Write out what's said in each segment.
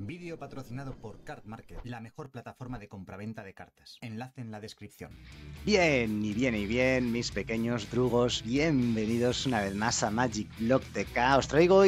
Vídeo patrocinado por Card Market, la mejor plataforma de compraventa de cartas. Enlace en la descripción. Bien, mis pequeños drugos, bienvenidos una vez más a Magic Block TK. Os traigo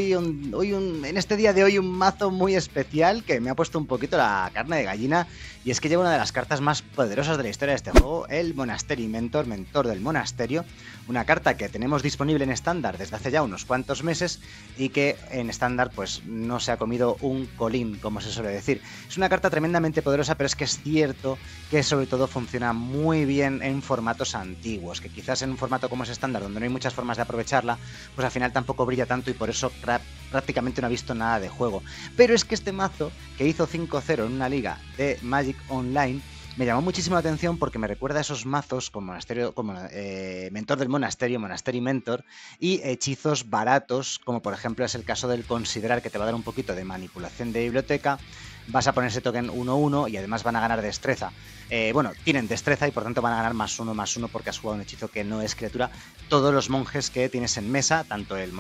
en este día de hoy un mazo muy especial que me ha puesto un poquito la carne de gallina, y es que lleva una de las cartas más poderosas de la historia de este juego, el Monastery Mentor, mentor del monasterio, una carta que tenemos disponible en estándar desde hace ya unos cuantos meses y que en estándar pues no se ha comido un colín, como se suele decir. Es una carta tremendamente poderosa, pero es que es cierto que sobre todo funciona muy bien en formatos antiguos, que quizás en un formato como es estándar, donde no hay muchas formas de aprovecharla, pues al final tampoco brilla tanto y por eso prácticamente no ha visto nada de juego. Pero es que este mazo, que hizo 5-0 en una liga de Magic Online, me llamó muchísimo la atención porque me recuerda a esos mazos con monasterio, como mentor del monasterio, Monastery Mentor, y hechizos baratos, como por ejemplo es el caso del considerar, que te va a dar un poquito de manipulación de biblioteca. Vas a poner ese token 1-1 y además van a ganar destreza. Bueno, tienen destreza y por tanto van a ganar +1/+1 porque has jugado un hechizo que no es criatura. Todos los monjes que tienes en mesa, tanto el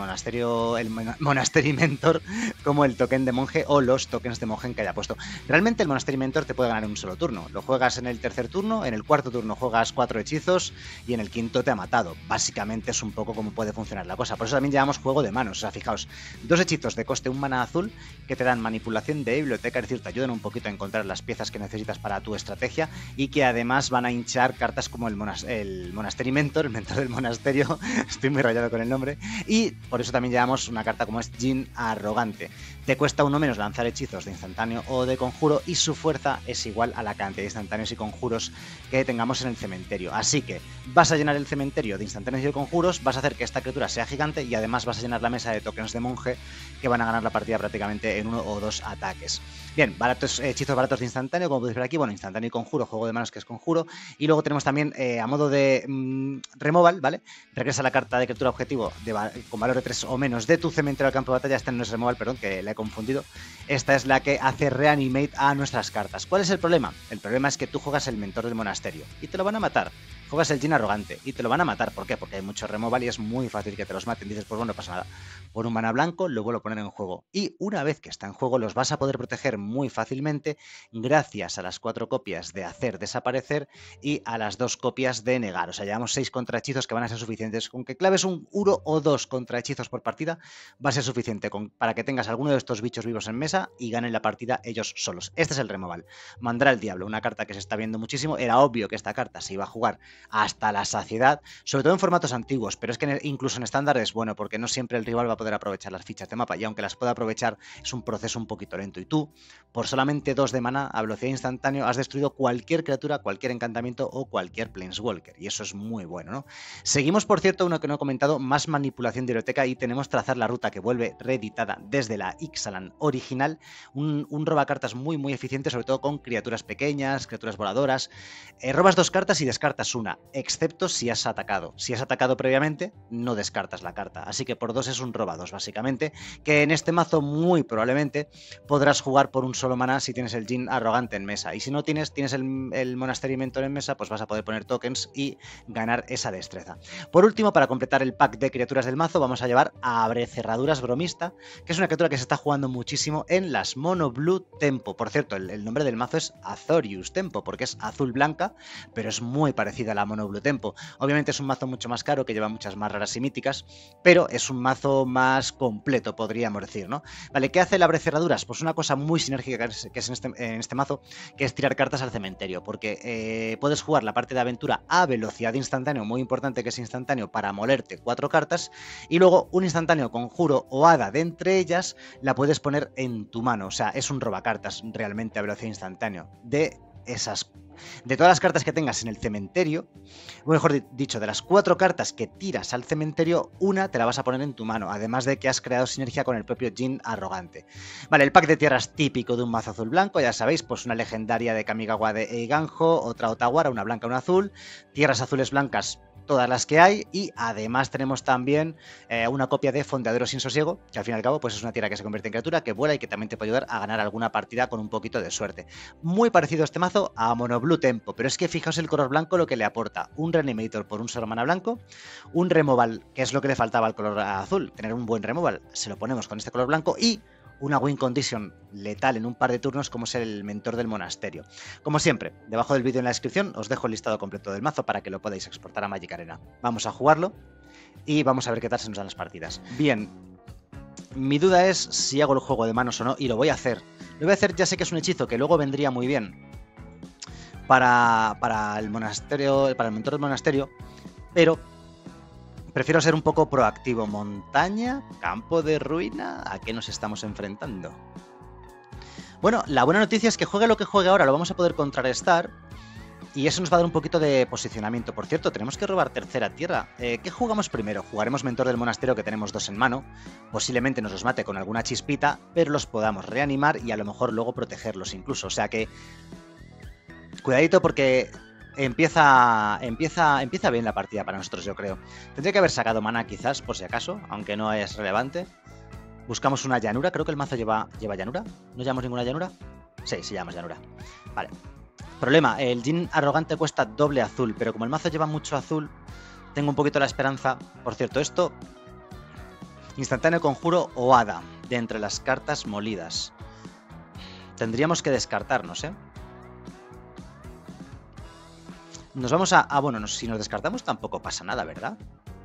Monastery Mentor como el token de monje o los tokens de monje que haya puesto. Realmente el Monastery Mentor te puede ganar en un solo turno. Lo juegas en el tercer turno, en el cuarto turno juegas 4 hechizos y en el quinto te ha matado. Básicamente es un poco como puede funcionar la cosa. Por eso también llamamos juego de manos. O sea, fijaos, 2 hechizos de coste 1 mana azul que te dan manipulación de biblioteca, es decir, te ayudan un poquito a encontrar las piezas que necesitas para tu estrategia y que además van a hinchar cartas como el Monastery Mentor, el mentor del monasterio, estoy muy rayado con el nombre, y por eso también llamamos una carta como es Djinn Arrogante. Te cuesta 1 menos lanzar hechizos de instantáneo o de conjuro y su fuerza es igual a la cantidad de instantáneos y conjuros que tengamos en el cementerio. Así que vas a llenar el cementerio de instantáneos y de conjuros, vas a hacer que esta criatura sea gigante y además vas a llenar la mesa de tokens de monje que van a ganar la partida prácticamente en 1 o 2 ataques. Bien, hechizos baratos de instantáneo, como podéis ver aquí, bueno, instantáneo y conjuro, juego de manos que es conjuro, y luego tenemos también a modo de removal, ¿vale? Regresa la carta de criatura objetivo con valor de 3 o menos de tu cementerio al campo de batalla. Esta no es removal, perdón, que la he confundido. Esta es la que hace reanimate a nuestras cartas. ¿Cuál es el problema? El problema es que tú juegas el mentor del monasterio y te lo van a matar. Juegas el Djinn Arrogante y te lo van a matar. ¿Por qué? Porque hay mucho removal y es muy fácil que te los maten. Dices, pues bueno, no pasa nada. Por un mana blanco lo vuelvo a poner en juego. Y una vez que está en juego los vas a poder proteger muy fácilmente gracias a las 4 copias de hacer desaparecer y a las 2 copias de negar. O sea, llevamos 6 contrahechizos que van a ser suficientes. Con que claves un 1 o 2 contrahechizos por partida va a ser suficiente para que tengas alguno de estos bichos vivos en mesa y ganen la partida ellos solos. Este es el removal. Mandar al diablo, una carta que se está viendo muchísimo. Era obvio que esta carta se iba a jugar hasta la saciedad, sobre todo en formatos antiguos, pero es que incluso en estándar es bueno porque no siempre el rival va a poder aprovechar las fichas de mapa y aunque las pueda aprovechar es un proceso un poquito lento y tú, por solamente 2 de mana a velocidad instantánea, has destruido cualquier criatura, cualquier encantamiento o cualquier planeswalker y eso es muy bueno, ¿no? Seguimos, por cierto, uno que no he comentado, más manipulación de biblioteca y tenemos trazar la ruta que vuelve reeditada desde la Ixalan original, un robacartas muy eficiente, sobre todo con criaturas pequeñas, criaturas voladoras. Robas 2 cartas y descartas una, excepto si has atacado. Si has atacado previamente, no descartas la carta. Así que por 2 es un roba 2, básicamente, que en este mazo muy probablemente podrás jugar por un solo mana si tienes el Djinn Arrogante en mesa. Y si no tienes el Monastery Mentor en mesa, pues vas a poder poner tokens y ganar esa destreza. Por último, para completar el pack de criaturas del mazo, vamos a llevar a Abre Cerraduras Bromista, que es una criatura que se está jugando muchísimo en las Mono Blue Tempo. Por cierto, el nombre del mazo es Azorius Tempo, porque es azul blanca, pero es muy parecida a la Mono Blue Tempo. Obviamente es un mazo mucho más caro, que lleva muchas más raras y míticas, pero es un mazo más completo, podríamos decir, ¿no? Vale, ¿qué hace el Abre Cerraduras? Pues una cosa muy sinérgica que es en este mazo, que es tirar cartas al cementerio, porque puedes jugar la parte de aventura a velocidad instantáneo, muy importante que es instantáneo, para molerte 4 cartas, y luego un instantáneo conjuro o hada de entre ellas la puedes poner en tu mano. O sea, es un robacartas realmente a velocidad instantánea. De todas las cartas que tengas en el cementerio, o mejor dicho, de las 4 cartas que tiras al cementerio, una te la vas a poner en tu mano, además de que has creado sinergia con el propio Djinn Arrogante. Vale, el pack de tierras típico de un mazo azul blanco, ya sabéis, pues una legendaria de Kamigawa de Eiganjo, otra Otawara, una blanca, una azul, tierras azules blancas, todas las que hay, y además tenemos también una copia de Fondeadero sin Sosiego, que al fin y al cabo pues es una tierra que se convierte en criatura, que vuela y que también te puede ayudar a ganar alguna partida con un poquito de suerte. Muy parecido este mazo a Mono Blue Tempo, pero es que fijaos el color blanco lo que le aporta: un Reanimator por un solo mana blanco, un Removal, que es lo que le faltaba al color azul, tener un buen Removal, se lo ponemos con este color blanco, y una win condition letal en un par de turnos como es el mentor del monasterio. Como siempre, debajo del vídeo en la descripción os dejo el listado completo del mazo para que lo podáis exportar a Magic Arena. Vamos a jugarlo y vamos a ver qué tal se nos dan las partidas. Bien, mi duda es si hago el juego de manos o no, y lo voy a hacer. Lo voy a hacer, ya sé que es un hechizo que luego vendría muy bien para el monasterio, para el mentor del monasterio, pero prefiero ser un poco proactivo. Montaña, campo de ruina, ¿a qué nos estamos enfrentando? Bueno, la buena noticia es que juegue lo que juegue ahora, lo vamos a poder contrarrestar y eso nos va a dar un poquito de posicionamiento. Por cierto, tenemos que robar tercera tierra. ¿Qué jugamos primero? Jugaremos mentor del monasterio, que tenemos 2 en mano. Posiblemente nos los mate con alguna chispita, pero los podamos reanimar y a lo mejor luego protegerlos incluso. O sea que cuidadito porque empieza bien la partida para nosotros, yo creo. Tendría que haber sacado mana quizás, por si acaso, aunque no es relevante. Buscamos una llanura, creo que el mazo lleva llanura. ¿No llevamos ninguna llanura? Sí, llevamos llanura. Vale. Problema, el Djinn Arrogante cuesta doble azul, pero como el mazo lleva mucho azul, tengo un poquito la esperanza. Por cierto, esto, instantáneo conjuro o hada, de entre las cartas molidas. Tendríamos que descartarnos, ¿eh? Nos vamos a... bueno, si nos descartamos tampoco pasa nada, ¿verdad?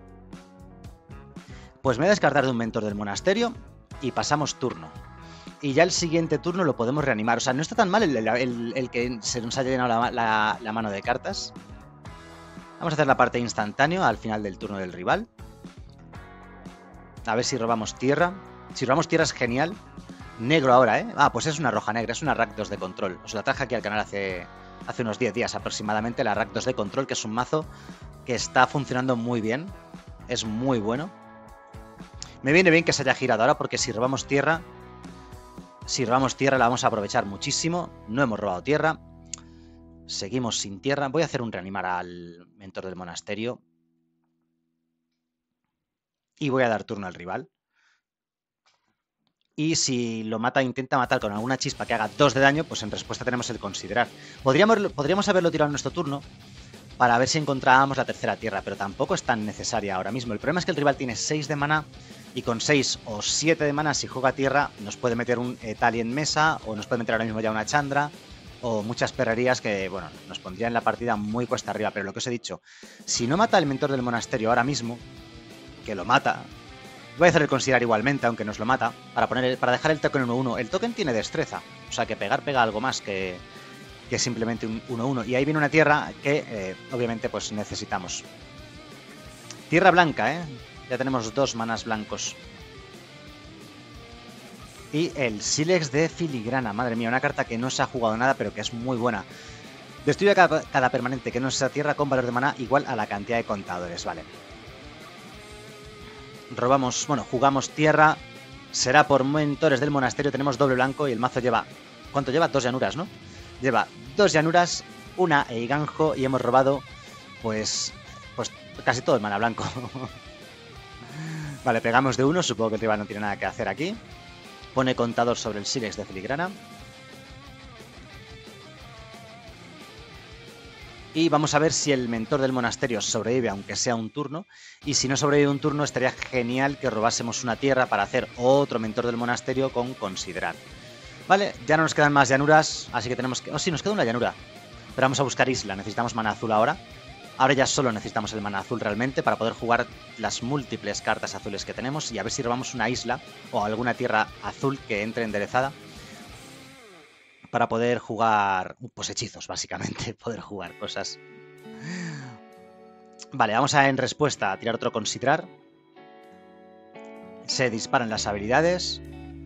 Pues me voy a descartar de un mentor del monasterio y pasamos turno. Y ya el siguiente turno lo podemos reanimar. O sea, no está tan mal el que se nos haya llenado la mano de cartas. Vamos a hacer la parte instantánea al final del turno del rival. A ver si robamos tierra. Si robamos tierra es genial. Negro ahora, ¿eh? Ah, pues es una roja negra, es una Rakdos de control. Os la traje aquí al canal hace unos 10 días aproximadamente, la Rakdos de control, que es un mazo que está funcionando muy bien. Es muy bueno. Me viene bien que se haya girado ahora porque si robamos tierra la vamos a aprovechar muchísimo. No hemos robado tierra. Seguimos sin tierra. Voy a hacer un reanimar al mentor del monasterio. Y voy a dar turno al rival. Y si lo mata, intenta matar con alguna chispa que haga 2 de daño, pues en respuesta tenemos el considerar. Podríamos haberlo tirado en nuestro turno para ver si encontrábamos la tercera tierra, pero tampoco es tan necesaria ahora mismo. El problema es que el rival tiene 6 de mana y con 6 o 7 de mana, si juega tierra, nos puede meter un Etali en mesa o nos puede meter ahora mismo ya una Chandra o muchas perrerías que, bueno, nos pondrían la partida muy cuesta arriba. Pero lo que os he dicho, si no mata al mentor del monasterio ahora mismo, que lo mata... Voy a hacer el considerar igualmente, aunque nos lo mata, para dejar el token 1-1. El token tiene destreza, o sea que pega algo más que simplemente un 1-1. Y ahí viene una tierra que, obviamente, pues necesitamos. Tierra blanca, ¿eh? Ya tenemos 2 manas blancos. Y el Sílex de Filigrana. Madre mía, una carta que no se ha jugado nada, pero que es muy buena. Destruye cada permanente que no sea tierra con valor de mana igual a la cantidad de contadores, vale. Robamos, bueno, jugamos tierra. Será por mentores del monasterio. Tenemos doble blanco y el mazo lleva... ¿Cuánto lleva? 2 llanuras, ¿no? Lleva 2 llanuras, una Eiganjo y hemos robado, pues casi todo el mana blanco. Vale, pegamos de 1. Supongo que el rival no tiene nada que hacer aquí. Pone contador sobre el Sílex de Filigrana. Y vamos a ver si el mentor del monasterio sobrevive, aunque sea un turno. Y si no sobrevive un turno, estaría genial que robásemos una tierra para hacer otro mentor del monasterio con considerar. Vale, ya no nos quedan más llanuras, así que tenemos que... Oh, sí, nos queda una llanura. Pero vamos a buscar isla, necesitamos mana azul ahora. Ahora ya solo necesitamos el mana azul realmente para poder jugar las múltiples cartas azules que tenemos y a ver si robamos una isla o alguna tierra azul que entre enderezada. Para poder jugar, pues hechizos, básicamente, poder jugar cosas. Vale, vamos a en respuesta a tirar otro considerar. Se disparan las habilidades.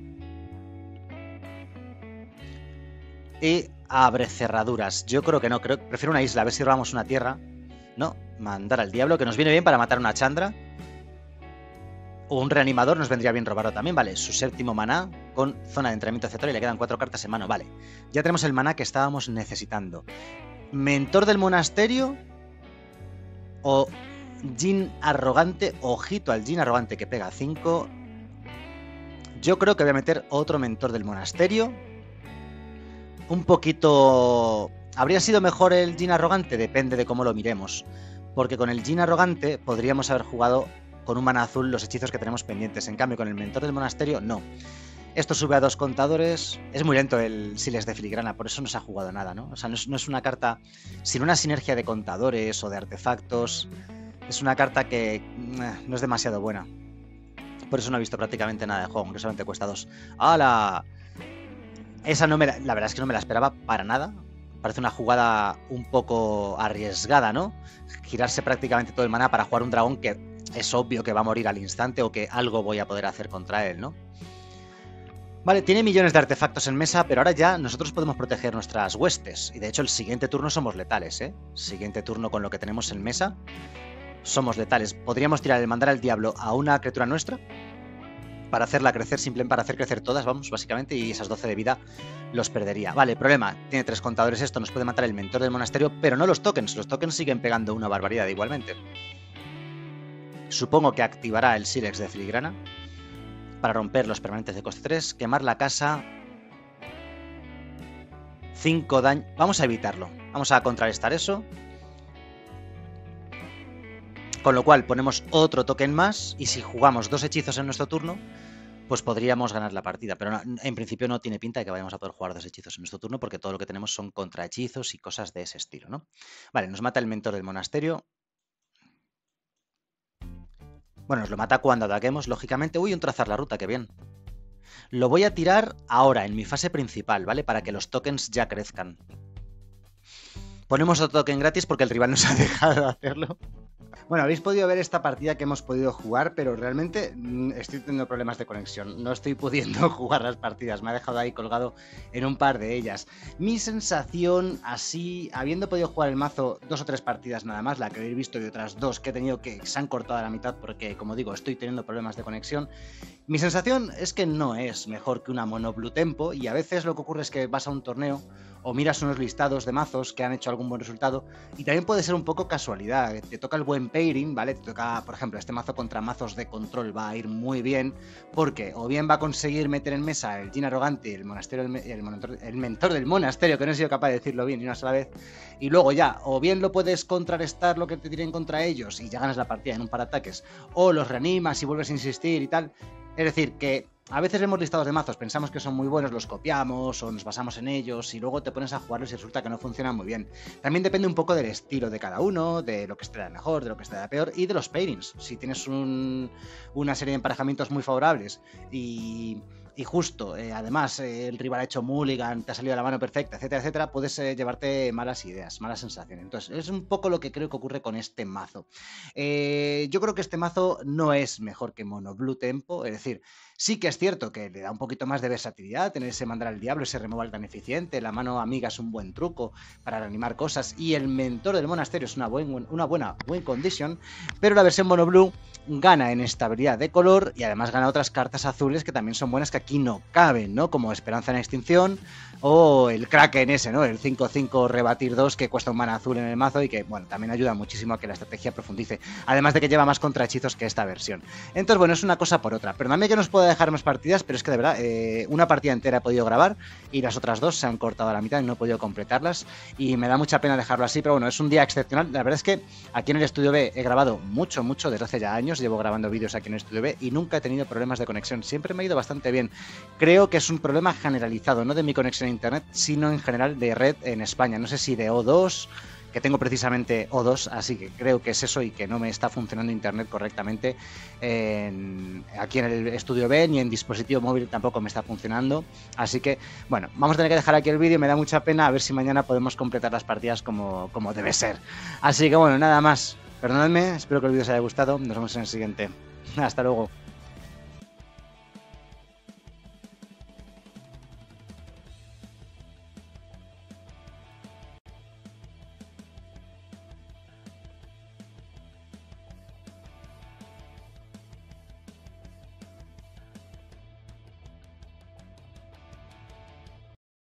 Y abre cerraduras. Yo creo que no, prefiero una isla, a ver si robamos una tierra. No, mandar al diablo, que nos viene bien para matar una Chandra. O un reanimador nos vendría bien robarlo también, vale. Su 7º maná con zona de entrenamiento aleatorio y le quedan 4 cartas en mano, vale. Ya tenemos el maná que estábamos necesitando. Mentor del monasterio o Djinn Arrogante. Ojito al Djinn Arrogante que pega 5. Yo creo que voy a meter otro mentor del monasterio. Un poquito... ¿Habría sido mejor el Djinn Arrogante? Depende de cómo lo miremos. Porque con el Djinn Arrogante podríamos haber jugado con un mana azul los hechizos que tenemos pendientes. En cambio, con el mentor del monasterio, no. Esto sube a 2 contadores. Es muy lento el Silex de Filigrana, por eso no se ha jugado nada, ¿no? O sea, no es una carta sin una sinergia de contadores o de artefactos. Es una carta que no es demasiado buena. Por eso no he visto prácticamente nada de juego, aunque solamente cuesta 2. ¡Hala! Esa no la verdad es que no me la esperaba para nada. Parece una jugada un poco arriesgada, ¿no? Girarse prácticamente todo el maná para jugar un dragón que es obvio que va a morir al instante o que algo voy a poder hacer contra él, ¿no? Vale, tiene millones de artefactos en mesa, pero ahora ya nosotros podemos proteger nuestras huestes. Y de hecho el siguiente turno somos letales, ¿eh? Siguiente turno con lo que tenemos en mesa somos letales. Podríamos tirar el mandar al diablo a una criatura nuestra para hacerla crecer, simplemente para hacer crecer todas, vamos, básicamente, y esas 12 de vida los perdería. Vale, problema, tiene 3 contadores esto, nos puede matar el mentor del monasterio, pero no los tokens siguen pegando una barbaridad igualmente. Supongo que activará el Silex de Filigrana para romper los permanentes de coste 3, quemar la casa, 5 daño, vamos a evitarlo, vamos a contrarrestar eso. Con lo cual ponemos otro token más y si jugamos 2 hechizos en nuestro turno, pues podríamos ganar la partida. Pero no, en principio no tiene pinta de que vayamos a poder jugar 2 hechizos en nuestro turno porque todo lo que tenemos son contrahechizos y cosas de ese estilo, ¿no? Vale, nos mata el mentor del monasterio. Bueno, nos lo mata cuando ataquemos, lógicamente. Uy, un trazar la ruta, qué bien. Lo voy a tirar ahora, en mi fase principal, ¿vale? Para que los tokens ya crezcan. Ponemos otro token gratis porque el rival nos ha dejado de hacerlo. Bueno, habéis podido ver esta partida que hemos podido jugar, pero realmente estoy teniendo problemas de conexión. No estoy pudiendo jugar las partidas. Me ha dejado ahí colgado en un par de ellas. Mi sensación, así, habiendo podido jugar el mazo 2 o 3 partidas nada más, la que habéis visto y otras 2 que he tenido que se han cortado a la mitad porque, como digo, estoy teniendo problemas de conexión. Mi sensación es que no es mejor que una mono blue tempo y a veces lo que ocurre es que vas a un torneo o miras unos listados de mazos que han hecho algún buen resultado y también puede ser un poco casualidad. Te toca el buen pairing, ¿vale? Te toca, por ejemplo, este mazo contra mazos de control va a ir muy bien porque o bien va a conseguir meter en mesa el Jin Arrogante y el monasterio, el mentor del monasterio, que no he sido capaz de decirlo bien ni una sola vez, y luego ya, o bien lo puedes contrarrestar lo que te tiren contra ellos y ya ganas la partida en un par de ataques, o los reanimas y vuelves a insistir y tal. Es decir, que a veces vemos listados de mazos, pensamos que son muy buenos, los copiamos o nos basamos en ellos y luego te pones a jugarlos y resulta que no funcionan muy bien. También depende un poco del estilo de cada uno, de lo que esté mejor, de lo que esté peor y de los pairings. Si tienes una serie de emparejamientos muy favorables y justo, además, el rival ha hecho mulligan, te ha salido la mano perfecta, etcétera, etcétera, puedes llevarte malas ideas, malas sensaciones. Entonces, es un poco lo que creo que ocurre con este mazo. Yo creo que este mazo no es mejor que Mono Blue Tempo, es decir, sí que es cierto que le da un poquito más de versatilidad, tener ese mandar al diablo, ese removal tan eficiente, la mano amiga es un buen truco para reanimar cosas y el mentor del monasterio es una buena win condition, pero la versión Mono Blue gana en estabilidad de color y además gana otras cartas azules que también son buenas que aquí no caben, ¿no? Como Esperanza en Extinción o el Kraken ese, ¿no? El 5-5 rebatir 2 que cuesta un mana azul en el mazo y que, bueno, también ayuda muchísimo a que la estrategia profundice, además de que lleva más contrahechizos que esta versión. Entonces, bueno, es una cosa por otra. Perdóname que no os pueda dejar más partidas, pero es que de verdad, una partida entera he podido grabar y las otras 2 se han cortado a la mitad y no he podido completarlas y me da mucha pena dejarlo así, pero bueno, es un día excepcional. La verdad es que aquí en el Estudio B he grabado mucho, desde hace ya años, llevo grabando vídeos aquí en el Estudio B y nunca he tenido problemas de conexión, siempre me ha ido bastante bien. Creo que es un problema generalizado, no de mi conexión a internet, sino en general de red en España. No sé si de O2, que tengo precisamente O2, así que creo que es eso y que no me está funcionando internet correctamente aquí en el Estudio B, ni en dispositivo móvil tampoco me está funcionando. Así que, bueno, vamos a tener que dejar aquí el vídeo, me da mucha pena, a ver si mañana podemos completar las partidas como debe ser. Así que bueno, nada más. Perdonadme, espero que el vídeo os haya gustado, nos vemos en el siguiente. Hasta luego.